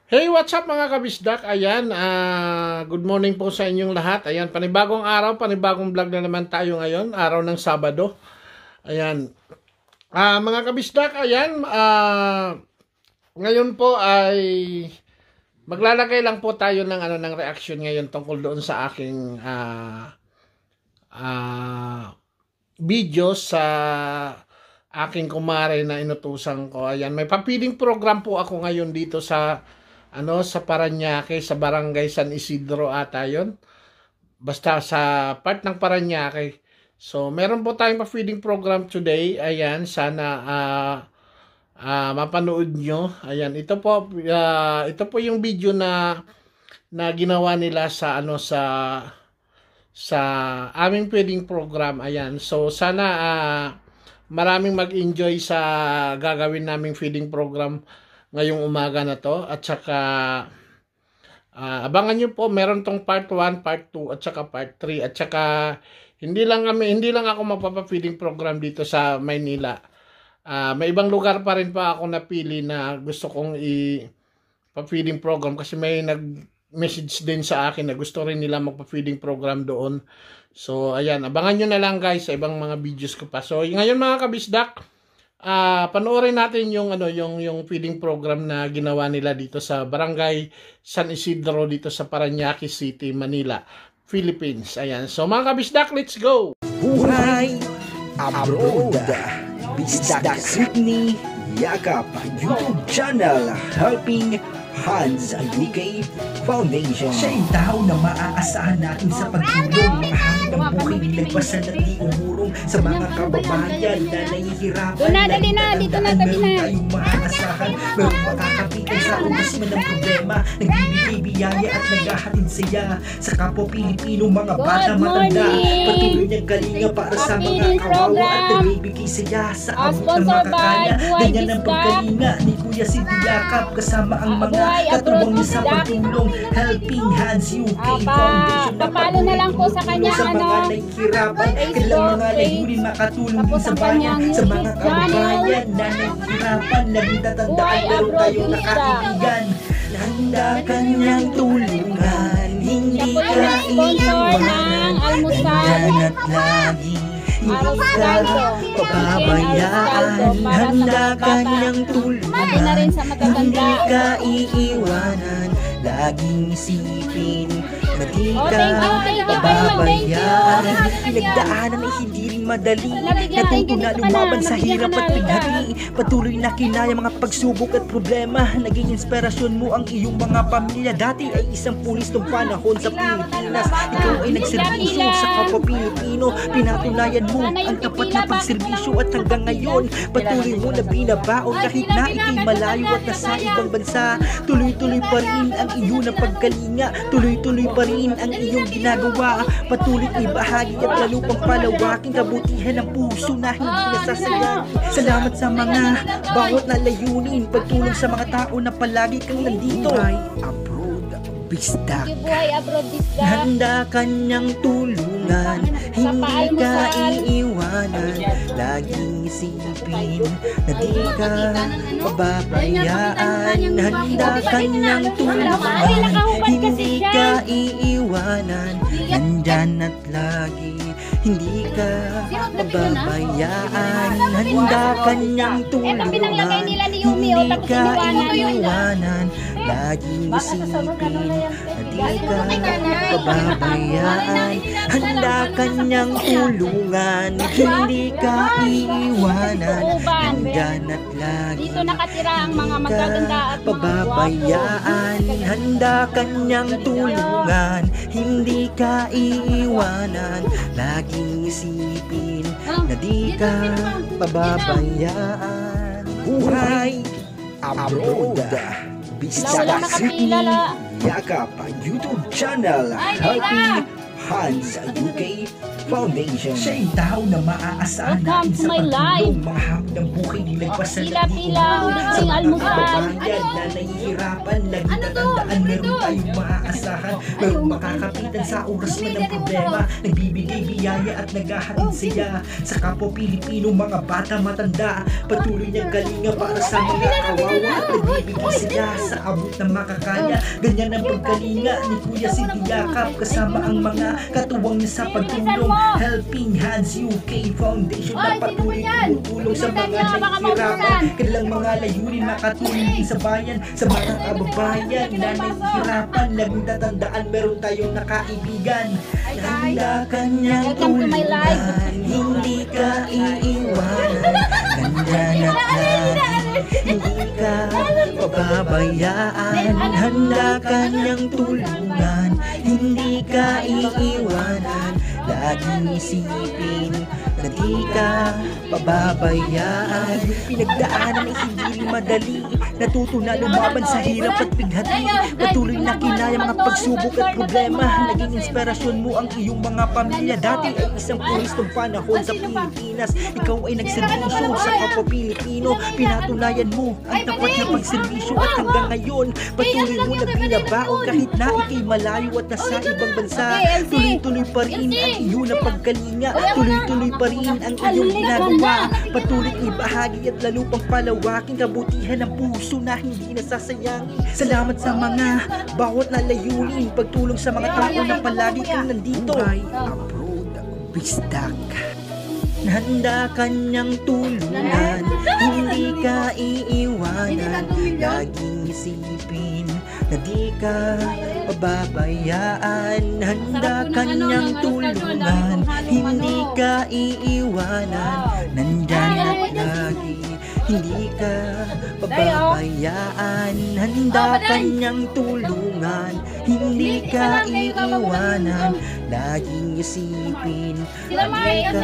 Hey, what's up mga kabisdak? Ayan, good morning po sa inyong lahat. Ayan, panibagong araw, panibagong vlog na naman tayo ngayon, araw ng Sabado. Ayan, mga kabisdak, ayan, ngayon po ay maglalagay lang po tayo ng reaction ngayon tungkol doon sa aking video sa aking kumare na inutusan ko. Ayan, may papiling program po ako ngayon dito sa sa Parañaque, sa Barangay San Isidro ata yun. Basta sa part ng Parañaque. So, meron po tayong pa-feeding program today. Ayan, sana mapanood nyo. Ayan, ito po yung video na ginawa nila sa sa aming feeding program. Ayan, so sana maraming mag-enjoy sa gagawin naming feeding program ngayong umaga na to, at saka abangan nyo po, meron tong part 1, part 2 at saka part 3, at saka hindi lang ako magpapa-feeding program dito sa Maynila. May ibang lugar pa rin pa ako napili na gusto kong i-feeding program kasi may nag-message din sa akin na gusto rin nila magpa-feeding program doon. So ayan, abangan nyo na lang guys sa ibang mga videos ko pa. So ngayon mga kabisdak, panoorin natin yung feeding program na ginawa nila dito sa Barangay San Isidro dito sa Parañaque City, Manila, Philippines. Ayan. So mga kabisdak, let's go! Buhay Abroad, Bisdak Sydney, Yakap YouTube channel, Helping Hands UK Foundation. Siya yung tao na maaasahan natin sa pagtulong, mga hangin ng buhay nilagpasan at di umurong sa mga kababayan na nahihirapan. Dali na, dito na, tabi na. Meron tayong maaasahan, meron makakapitan sa umasman ng problema, nagbibigay biyaya at naghahatid saya sa kapwa Pilipino, mga bata matanda. Patuloy niyang galinga para sa mga kawawa at nagbibigay saya sa abot na makakaya. Ganyan ang pagkalinga ni Kuya Sidney Yakap kasama ang mga katulong niya sa pagtulong, Helping Hands UK Foundation. Papalo na lang po sa kanya sa mga nahihirapan, kailang mga layunin makatulong din sa bayan, sa mga kababayan na nahihirapan. Laging tatandaan, meron tayong nakakaibigan na handa kanyang tulungan, hindi ka iiwanan, nandyan at lagi hindi ka pababayaan, handa kanyang tulungan, hindi ka iiwanan, laging isipin na di ka pababayaan. Pinagdaanan ay hindi rin madali, natuto na lumaban sa hirap at pighati, patuloy na kinaya mga pagsubok at problema, naging inspirasyon mo ang iyong mga pamilya. Dati ay isang pulis ng panahon sa Pilipinas, ikaw ay nagserbisyo sa kapwa Pilipino, pinatunayan mo ang tapat na pagserbisyo at hanggang ngayon patuloy mo na binabaon kahit na ikay malayo at nasa ibang bansa. Tuloy-tuloy pa rin ang iyong pagkalinga, tuloy-tuloy pa rin ang iyong ginagawa, patuloy ibahagi at lalo pang palawaking kabutihan ng puso na hindi nasasayang. Salamat sa mga bawat na layunin, pagtulong sa mga tao na palagi kang nandito. Buhay Abroad Bisdak, Buhay Abroad Bisdak, handa kanyang tulungan, hindi ka iiwanan, laging isipin na di ka pababayaan, handa kanyang tulungan, hindi ka iiwanan, nandyan at lagi hindi ka pababayaan, handa kanyang tulungan, hindi ka iiwanan, laging isipin na di ka pababayaan, handa kanyang tulungan, hindi ka iiwanan, nandyan at lagi dito nakatira ang mga magaganda at mga pababayaan, handa kanyang tulungan, hindi ka iiwanan, laging isipin na di ka pababayaan. Buhay Abroad, Bisdak Sydney, Yakap YouTube channel, Helping Hands UK Foundation. Siya yung tao na maaasahan Welcome natin to sa my pagtulong. life. Mga hamon ng buhay nilagpas na Pila-pila ang libreng almusal. Kababayan na nahihirapan, lagi tatandaan meron tayong maaasahan. Merong makakapitan sa oras man ng problema, nagbibigay biyaya at naghahatid saya sa kapwa Pilipino, mga bata matanda. Patuloy niyang galinga para sa mga kawawa, nagbibigay sila sa abot ng makakaya. Ganyan ang pagkalinga ni Kuya Sidiyakap kasama ang mga katuwang niya sa pagtulong. Helping Hands UK Foundation na patuloy tumutulong sa mga nahihirapan. Kanilang mga layunin makatulong din sa bayan, sa mga kababayan na nahihirapan. Laging tatandaan meron tayong nakaibigan. Handa kanyang Welcome to my life. tulungan, hindi ka iiwanan. Nandyan at lagi, hindi ka pababayaan. Handa kanyang tulungan, hindi ka iiwanan. Laging isipin na di ka pababayaan. Pinagdaanan ay hindi rin madali, natuto na lumaban sa hirap at bighati. Patuloy na kinaya mga pagsubok at problema. Naging inspirasyon mo ang iyong mga pamilya. Dati ay isang pulis ng panahon sa Pilipinas. Ikaw ay nagserbisyo sa kapwa Pilipino. Pinatunayan mo ang tapat na pagserbisyo at hanggang ngayon patuloy mo na binabaon kahit na ikay malayo at nasa ibang bansa. Tuloy-tuloy pa rin ang iyong napagkalinga. Tuloy-tuloy pa rin ang iyong ginagawa. Patuloy ibahagi at lalo pang palawakin kabutihan ng puso na hindi nasasayangin. Salamat sa mga bawat na layunin, pagtulong sa mga tao na palagi kang nandito. Ay, abroad, bisdak. Handa kanyang tulungan, hindi ka iiwanan. Laging isipin na di ka pababayaan. Handa kanyang tulungan, hindi ka iiwanan. Nandyan at lagi, hindi ka pababayaan. Handa kanyang tulungan, hindi ka iiwanan. Laging isipin na di ka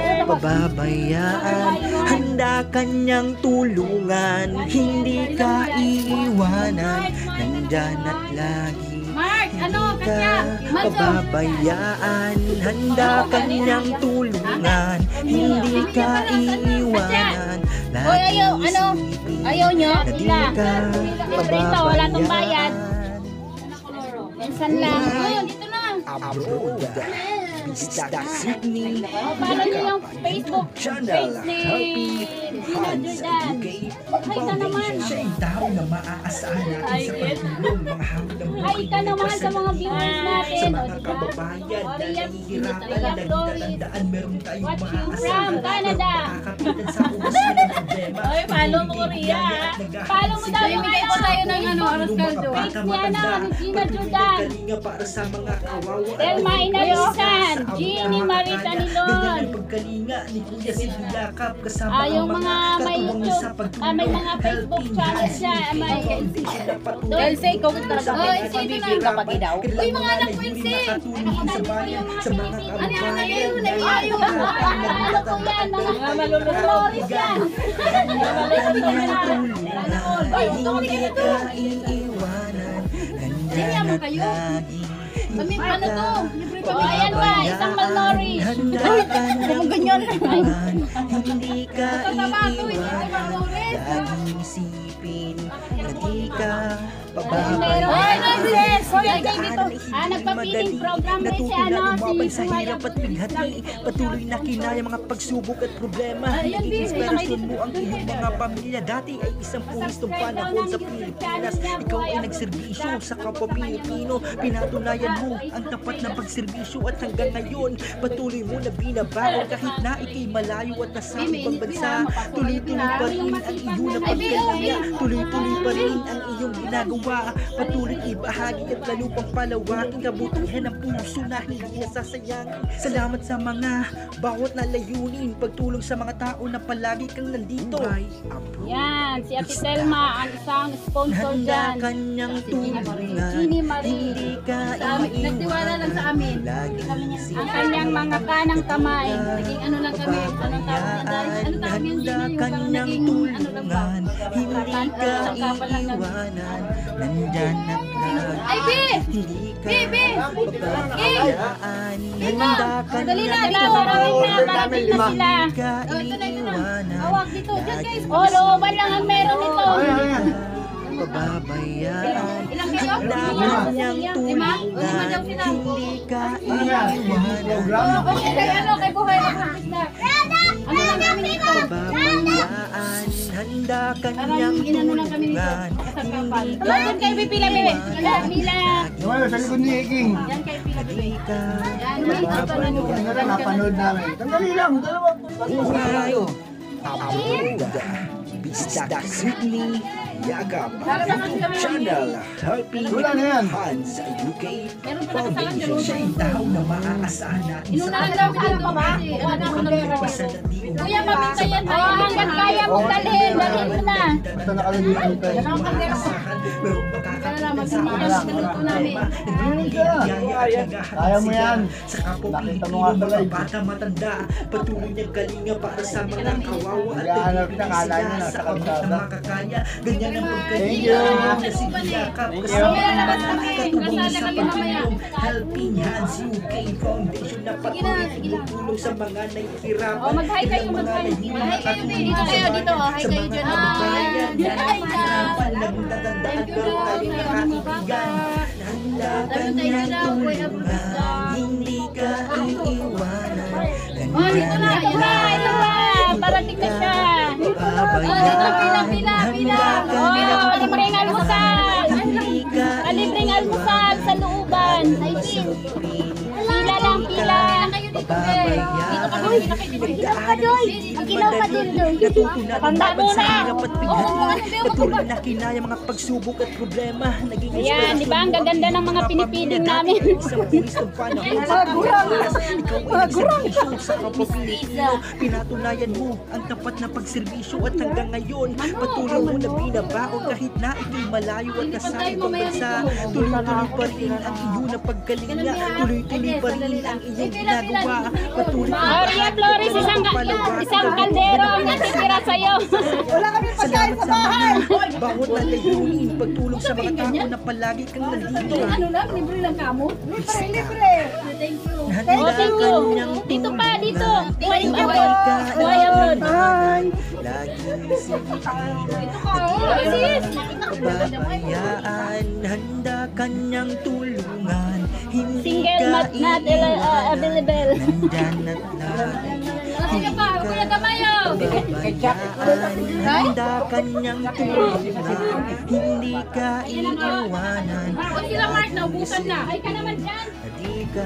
pababayaan. Handa kanyang tulungan, hindi ka iiwanan. Nandyan at lagi, hindi ka pababayaan. Handa kanyang tulungan, hindi ka iiwanan. Laging isipin Ayaw nyo? na di Wala. ka Libre ito, wala tong bayad. pababayaan. Minsan lang. Oh, dito na. Abroad, Bisdak Sydney, Follow nyo yung Facebook Channel, page ni Helping Gina Hands Jordan. UK Ay, ka naman. Foundation. Siya yung tao na maaasahan natin sa pagtulong mga hamon ng buhay. Ay, ka naman sa mga viewers Sa natin. O, mga diba? kababayan na nahihirapan, laging tatandaan meron tayong Watching maaasahan. from Canada. Makakapitan sa oras na ng problema. Oy, follow mo, Korea. Follow mo daw yung Bibigay ko tayo ng Oras Caldo. Page niya na, ni Gina Jordan. Para sa mga kawawa. Telma Inalisan, Jeannie Marita Nilon. Ganyan ang pagkalinga ni Kuya Sidiyakap kasama Yung mga may katuwang niya sa YouTube, pagtulong. may mga Facebook Helping channel Hands siya, UK may Foundation na patuloy Elsie, ikaw talaga sa may mga pagbibigay kapag daw. Uy, mga anak ko, Elsie! Nakatulong sa bayan, sa mga kababayan. Ano po yan? Mga malulunod yan. Hindi ka iiwanan. Nandyan at lagi. Mami, ano to? Ayan ba, isang malnourished. Handa kanyang tulungan, hindi ka iiwanan. Laging isipin na di ka pababayaan. Hoy, nurses! Hoy, ay kayo dito. Pinagdaanan ay hindi Nagpa-feeding madali. program rin si Natuto na ano, lumaban si sa Sumaya. hirap at bighati. Patuloy na kinaya mga pagsubok at problema. Naging inspirasyon mo ang iyong mga pamilya. Dati ay isang pulis ng panahon sa Pilipinas. Ikaw ay nagserbisyo sa kapwa Pilipino. Pinatunayan mo ang tapat na pagserbisyo at hanggang ngayon patuloy mo na binabago kahit na ikay malayo at nasa ibang bansa. Tuloy-tuloy pa rin ang iyong napagkalinga. Tuloy-tuloy pa rin ang iyong ginagawa. Patuloy ibahagi at lalo pang palawakin kabutihan ng puso na hindi nasasayangin. Salamat sa mga bawat na layunin, pagtulong sa mga tao na palagi kang nandito. Yan, si Ate Telma, ang isang sponsor Handa dyan. kanyang tulungan, Jeannie Marie. hindi ka Nagtiwala lang sa amin. Laging Ang kanyang mga kanang kamay. Naging ano lang kami. Anong tawag na dahil? Ano tawag yung Handa Gina? Yung parang kanyang naging ano lang ba? tulungan, hindi ka iiwanan. Nandyan at Hindi ka pababayaan. Handa ka Dali na, niyang parating na sila. ka iiwanan. Hawak dito, dyan guys. Oh, looban lang ang meron nito. Pababayaan. Ilang kayo? Handa ka niyang tulungan. Hindi ka iiwanan. Okay, kay ano, kay Buhay na Krista. Ano lang namin ito? Pababayaan. Handa ka niyang tulungan. Hindi ka Doon kayo pipila, bebe. Pila. Wala, sa likod ni Iking. Yan kayo pila, bebe. pababayaan. Ano lang, napanood namin. Sandali lang, dalawa. Buhay. Upload. Bistak Sydney. Yakap. Channel. Helping Wala na yan. Hands sa UK Foundation. Siya ang tao na maaasahan natin sa Inunahan daw ka ba ba? Wala ako nalulunod. Kuya, mabita yan. Hanggang kaya mo dalhin. Dalhin mo na. Basta nakalagay dito. Pero makakapit sa Kaya mo yan. Sa kapwa Nakita mo nga Pilipino, sa mga live. bata matanda, patuloy niyang kalinga para sa mga kawawa at Nag-aanap nagiging ka, kala niya sila nasa sa abot kalsada. na makakaya. Ganyan ang Thank you. pagkalinga na siniyakap Thank kasama you. ang mga katulong sa pagtulong. Helping Hands UK Foundation na patuloy tumutulong sa mga nahihirapan. Oh, mag-hi kayo, Ilang mga mag-hi. hindi makatulong Dito kayo, dito. Hi sa kayo mga dyan. kababayan na Hi, nahihirapan. Nagtatandaan pero kayong nakaibigan. Handa ka niyang tulungan. Hindi ka iiwanan. Oh, dito na. Ito na. Ito na. Parating na siya. Pababayaan. Pila. Handa ka Oh, niyang libreng almusal. Hindi ka Libreng almusal sa looban. Pila lang, pila. pababayaan. Ilaw ka doon. Ilaw ka doon. Tanda mo na. Patuloy na kinaya mga pagsubok at problema. Naging Ayan, di ba? Ang gaganda ng mga pinipiling namin. Isang pulis ng panahon sa Pilipinas. Ikaw ay nagserbisyo sa kapwa Pilipino. Pinatunayan mo ang tapat na pagserbisyo at hanggang ngayon patuloy mo na binabaon kahit na ito'y malayo at nasa ibang bansa. Tuloy-tuloy pa rin ang iyong napagkalinga. Tuloy-tuloy pa rin ang iyong ginagawa. Patuloy Maria Flores, isang kaldero ang natitira sa'yo. Salamat sa bahay. Bawat na layunin, pagtulong sa mga tao na palagi kang nandito. Libre lang kamo? Libre. Oh, thank you. Dito pa, dito. Buhay abroad. Buhay abroad. Laging isipin. Sis. Pababayaan, handa kanyang tulungan. Hindi Single ka not available. Nandyan at lagi. Sige pa, Kuya Tamayo. Pababayaan, handa kanyang tulungan. Hindi ka iiwanan. Huwag sila Mark, naubusan na. Ay ka naman dyan. Hindi ka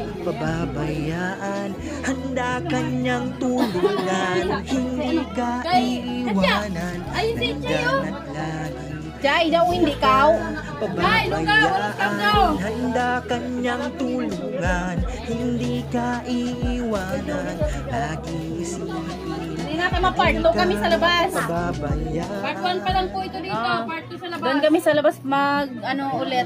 pababayaan. Handa kanyang tulungan. Hindi ka iiwanan. Ayun si Chayo. Nandyan at lagi. Chay, daw hindi ka. Pababayaan, handa kanyang tulungan. Hindi ka iiwanan. Lagi isipin. Hindi na kami part 2 kami sa labas. Pababayaan. Part 1 pa lang po ito dito. Part 2 sa labas. Doon kami sa labas ulit.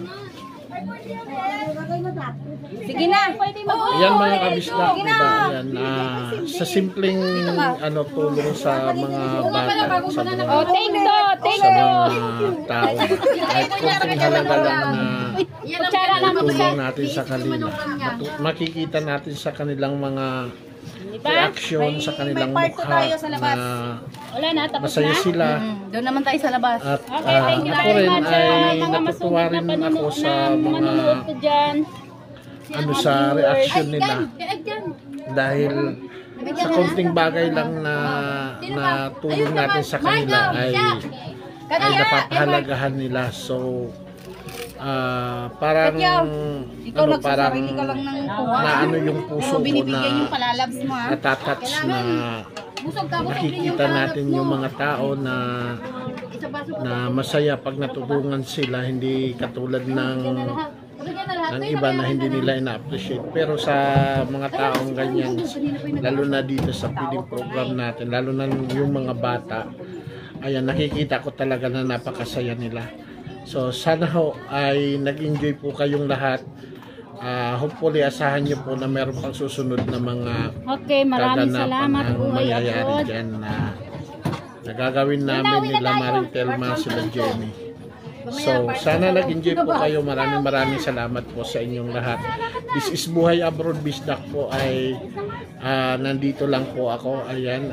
Sige na. Ayan mga kabisdak, di ba? Ayan, sa simpleng tulong sa mga bata, sa mga, Oh, thank you. Thank sa you. mga tao. Kahit konting halaga lang na Kutsara lang tulong natin sa kanila. Makikita natin sa kanilang mga reaction, sa kanilang mukha na Wala na, tapos masaya na. sila. Doon naman tayo sa labas. At Okay, thank you ako very rin much sa ay mga natutuwa masugid rin na ako panunood sa na mga manonood ko dyan. sa reaction nila. Dahil sa konting bagay lang na tulong natin sa kanila ay napapahalagahan nila. So parang parang na yung puso ko na natatouch na nakikita natin yung mga tao na masaya pag natulungan sila, hindi katulad ng iba na hindi nila ina-appreciate. Pero sa mga taong ganyan, lalo na dito sa feeding program natin, lalo na yung mga bata, ayan, nakikita ko talaga na napakasaya nila. So sana ho ay nag-enjoy po kayong lahat. Hopefully asahan nyo po na meron pang susunod na mga Maraming kaganapan salamat ang po. mangyayari dyan na nagagawin namin nila Maring Telma, sila Jenny. So, sana nag-enjoy po kayo. Maraming salamat po sa inyong lahat. This is Buhay Abroad Bisdak po ay nandito lang po ako. Ayan,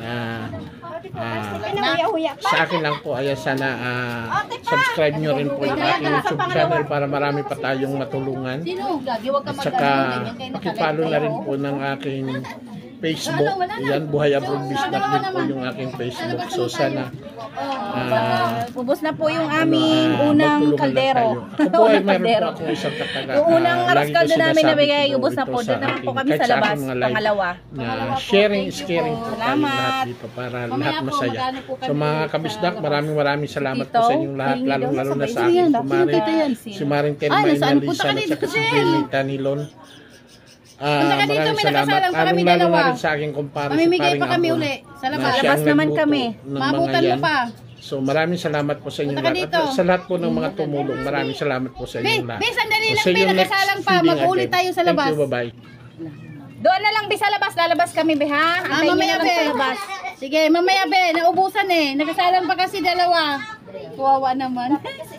sa akin lang po. Ayan, sana subscribe nyo rin po yung aking YouTube channel para marami pa tayong matulungan. At saka, pakipalo na rin po ng aking Facebook. Ayan, Buhay Abroad Bisdak din po yung aking Facebook. So, sana Ubos na po yung aming unang kaldero. Ako po ay mayroon po akong isang kataga. Yung unang aras kaldo namin na bigay, ubos na po. Doon naman po kami sa labas. Pangalawa. Na sharing is caring po tayo Salamat. lahat dito para lahat masaya. So mga kabisdak, maraming salamat po sa inyong lahat. Lalo na sa aking kumari. Si Maring Telma Inalisan at saka si Jenny Tanilon. Maraming salamat. Lalo na rin sa aking kumpare si Paring Amon. Sa labas. Labas naman kami. Mabutan mo pa. So maraming salamat po sa inyong lahat. At sa lahat po ng mga tumulong, maraming salamat po sa inyong lahat. Sandali So, lang, see you next nakasalang pa. feeding Mag-ulit again. tayo sa labas. Thank you, bye-bye. Doon na lang, Be, sa labas. Lalabas kami, Be, ha? Antayin nyo Mamaya na lang be. sa labas. Sige, mamaya be. Naubusan eh. Nakasalang pa kasi dalawa. Kuwawa naman.